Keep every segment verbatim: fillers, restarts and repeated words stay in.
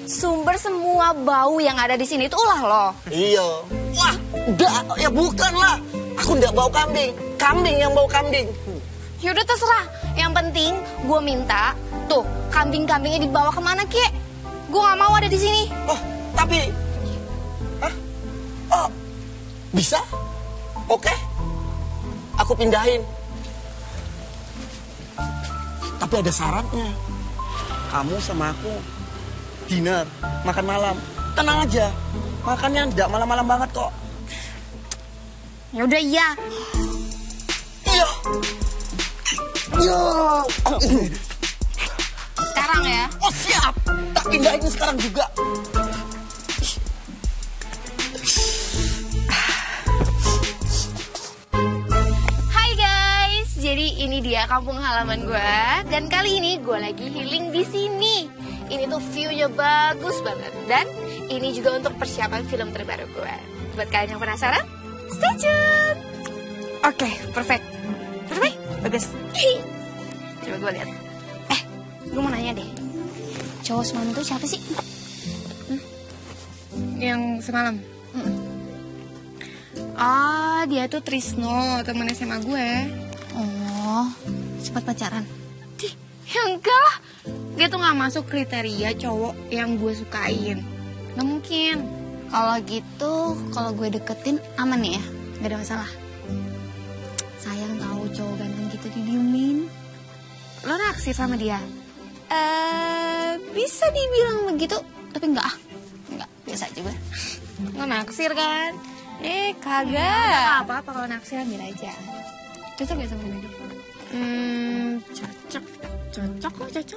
sumber semua bau yang ada di sini itu ulah lo. Iya. Wah, enggak, ya bukan lah. Aku enggak bau kambing. Kambing yang bau kambing. Yaudah terserah. Yang penting gue minta tuh kambing-kambingnya dibawa kemana kek? Gue nggak mau ada di sini. Oh, tapi, hah? Oh, bisa? Oke, aku pindahin. Tapi ada syaratnya. Kamu sama aku dinner, makan malam. Tenang aja, makannya tidak malam-malam banget kok. Yaudah iya. Iya. Iya. Oh, sekarang ya. Oh siap, tak pindahin sekarang juga. Hai guys, jadi ini dia kampung halaman gue. Dan kali ini gue lagi healing di sini. Ini tuh view-nya bagus banget. Dan ini juga untuk persiapan film terbaru gue. Buat kalian yang penasaran, stay tune. Oke, okay, perfect. Perfect, bagus. Coba gue lihat. Eh, gue mau nanya deh. Cowok semalam itu siapa sih? Hmm? Yang semalam? Hmm. Ah, dia tuh Trisno, temen S M A gue. Oh, sempat pacaran? Dih, ya enggak lah. Dia tuh gak masuk kriteria cowok yang gue sukain. Gak mungkin. Kalau gitu, kalau gue deketin aman ya? Gak ada masalah? Sayang tahu cowok ganteng gitu didiemin. Lo naksir sama dia? Eh, bisa dibilang begitu, tapi enggak ah. Enggak, biasa aja gue. Lo naksir kan? Eh, kagak. Enggak apa-apa kalau naksir ambil aja. Cocok gak sama dia? Hmm, cocok. Cocok kok, cocok.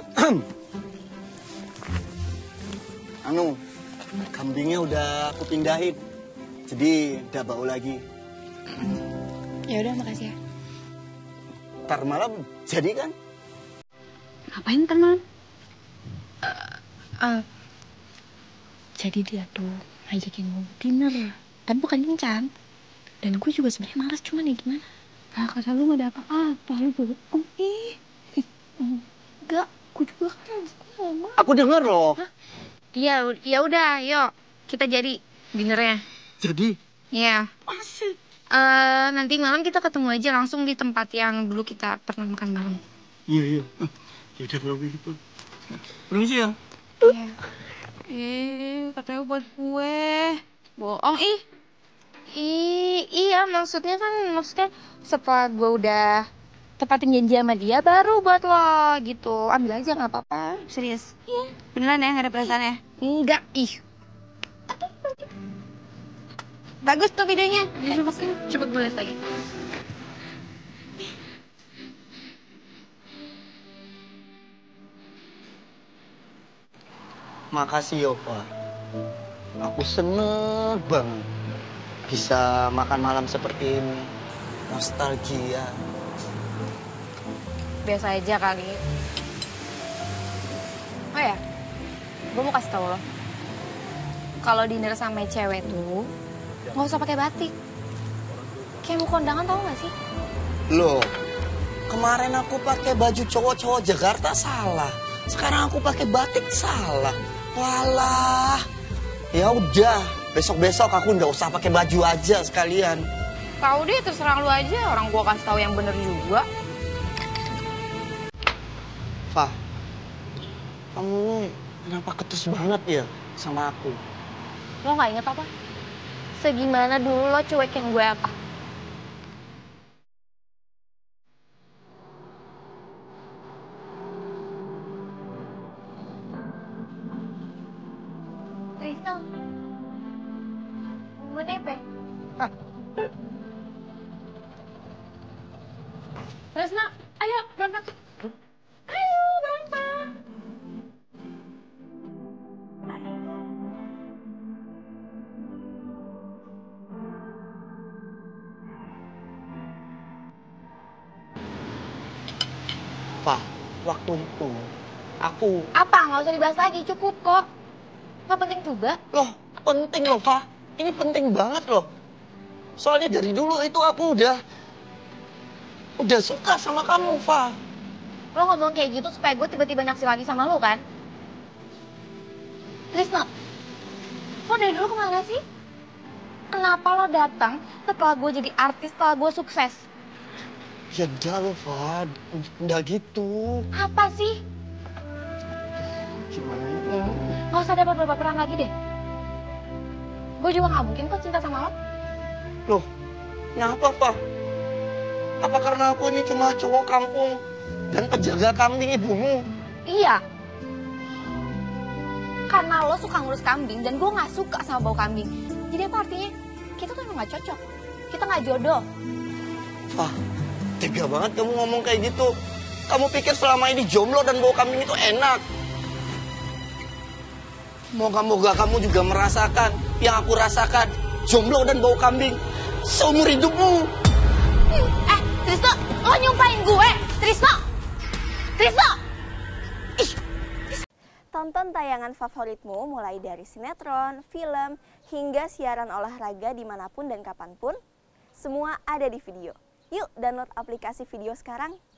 Anu, kambingnya udah aku pindahin. Jadi udah bau lagi. Ya udah, makasih ya. Ntar malam jadi kan? Ngapain teman? Uh, uh, jadi dia tuh ngajakin gue dinner, tapi bukan kencan. Dan gue juga sebenarnya malas, cuman ya gimana? Nah, kata lu gak ada apa-apa, lu bohong. Ih, enggak, gue juga kan ngomong. Aku denger loh. Iya, ya udah, yuk kita jadi dinernya. Jadi? Iya. Masih. Uh, nanti malam kita ketemu aja langsung di tempat yang dulu kita pernah makan malam. Iya, iya. Ya udah kalau begitu. Permisi ya. Iya. Eh, katanya buat gue. Bohong ih. Ih, iya maksudnya kan maksudnya setelah gue udah tepatin janji sama dia baru buat lo gitu. Ambil aja nggak apa-apa. Serius. Iya. Beneran ya, nggak ada perasaan ya? Enggak, ih. Bagus tuh videonya. Coba gue lihat lagi. Makasih Yopa. Aku seneng banget bisa makan malam seperti ini. Nostalgia. Biasa aja kali. Oh ya, gue mau kasih tau lo. Kalau dinner sama cewek tuh nggak usah pakai batik. Kayak mau kondangan, tau gak sih? Loh, kemarin aku pakai baju cowok-cowok Jakarta salah. Sekarang aku pakai batik salah. Walah. Ya udah, besok-besok aku nggak usah pakai baju aja sekalian. Tahu deh, terserah lu aja. Orang gua kasih tahu yang bener juga. Fah, kamu kenapa ketus banget ya sama aku? Lo nggak inget apa? Segimana dulu lo cuekin gue apa? Trisno, mau nepe? Ah. Trisno, ayo berangkat. Ayo berangkat. Fah, waktu itu aku... Apa? Nggak usah dibahas lagi, cukup kok. Nggak penting juga. Loh, penting loh, Fah. Ini penting banget loh. Soalnya dari dulu itu aku udah... Udah suka sama kamu, Fah. Lo ngomong kayak gitu supaya gue tiba-tiba naksir lagi sama lo kan? Trisno, lo dari dulu kemana sih? Kenapa lo datang setelah gue jadi artis, setelah gue sukses? Ya udah lo, Fad. Udah gitu. Apa sih? Gimana ya? Hmm, gak usah dapat baperan lagi deh. Gue juga gak mungkin kok cinta sama lo. Loh, kenapa, Pak? Apa karena aku ini cuma cowok kampung dan penjaga kambing ibumu? Iya. Karena lo suka ngurus kambing dan gue gak suka sama bau kambing. Jadi apa artinya? Kita tuh emang gak cocok. Kita gak jodoh. Wah, tega banget kamu ngomong kayak gitu. Kamu pikir selama ini jomblo dan bau kambing itu enak? Moga-moga kamu juga merasakan yang aku rasakan. Jomblo dan bau kambing seumur hidupmu. Eh, Trisno, lo nyumpahin gue? Trisno! Trisno! Ih. Tonton tayangan favoritmu mulai dari sinetron, film, hingga siaran olahraga dimanapun dan kapanpun. Semua ada di Video. Yuk download aplikasi Video sekarang.